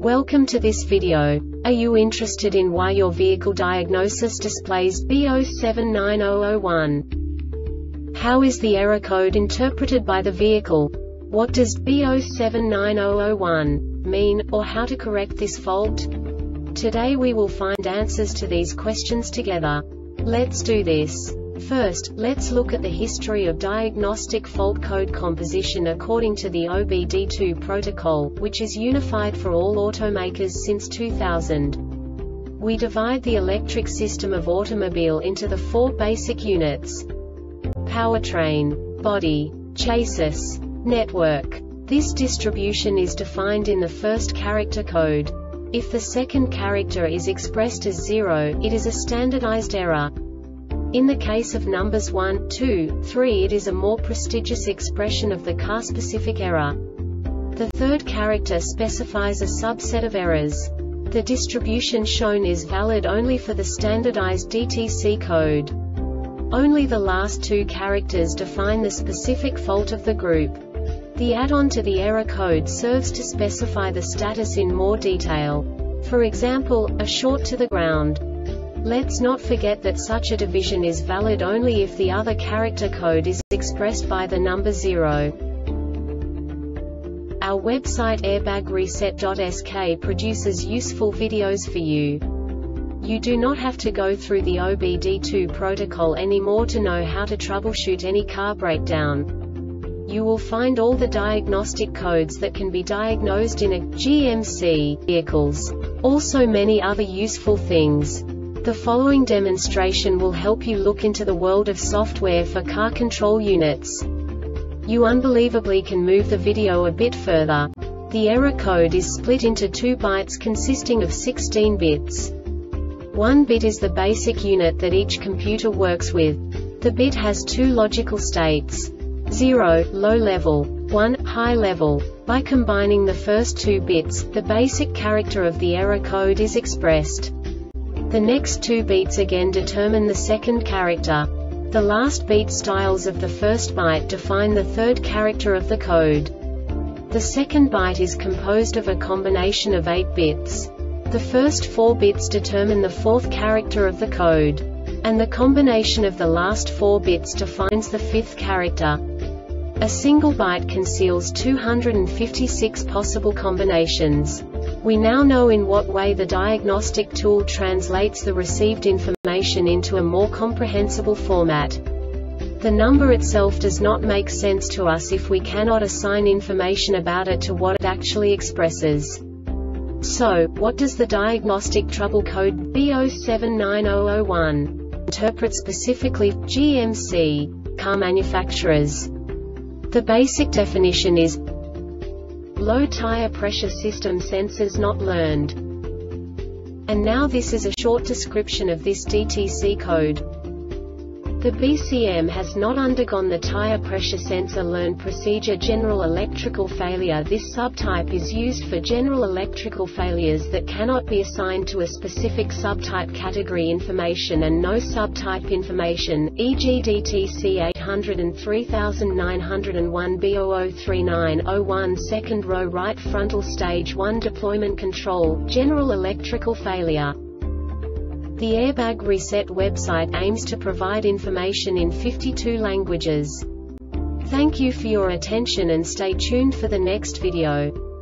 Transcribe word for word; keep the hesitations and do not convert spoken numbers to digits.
Welcome to this video. Are you interested in why your vehicle diagnosis displays B zero seven nine zero zero one? How is the error code interpreted by the vehicle? What does B zero seven nine zero zero one mean, or how to correct this fault? Today we will find answers to these questions together. Let's do this. First, let's look at the history of diagnostic fault code composition according to the O B D two protocol, which is unified for all automakers since two thousand. We divide the electric system of automobile into the four basic units: powertrain, body, chassis, network. This distribution is defined in the first character code. If the second character is expressed as zero, it is a standardized error. In the case of numbers one, two, three, it is a more prestigious expression of the car-specific error. The third character specifies a subset of errors. The distribution shown is valid only for the standardized D T C code. Only the last two characters define the specific fault of the group. The add-on to the error code serves to specify the status in more detail. For example, a short to the ground. Let's not forget that such a division is valid only if the other character code is expressed by the number zero. Our website airbag reset dot S K produces useful videos for you. You do not have to go through the O B D two protocol anymore to know how to troubleshoot any car breakdown. You will find all the diagnostic codes that can be diagnosed in a G M C vehicles. Also many other useful things. The following demonstration will help you look into the world of software for car control units. You unbelievably can move the video a bit further. The error code is split into two bytes consisting of sixteen bits. One bit is the basic unit that each computer works with. The bit has two logical states: zero, low level, one, high level. By combining the first two bits, the basic character of the error code is expressed. The next two beats again determine the second character. The last beat styles of the first byte define the third character of the code. The second byte is composed of a combination of eight bits. The first four bits determine the fourth character of the code. And the combination of the last four bits defines the fifth character. A single byte conceals two hundred fifty-six possible combinations. We now know in what way the diagnostic tool translates the received information into a more comprehensible format. The number itself does not make sense to us if we cannot assign information about it to what it actually expresses. So, what does the diagnostic trouble code B zero seven nine zero zero one interpret specifically for G M C car manufacturers? The basic definition is low tire pressure system sensors not learned. And now this is a short description of this D T C code. The B C M has not undergone the tire pressure sensor learn procedure general electrical failure. This subtype is used for general electrical failures that cannot be assigned to a specific subtype category information and no subtype information, for example D T C eight oh three nine oh one B zero zero three nine zero one second row right frontal stage one deployment control, general electrical failure. The Airbag Reset website aims to provide information in fifty-two languages. Thank you for your attention and stay tuned for the next video.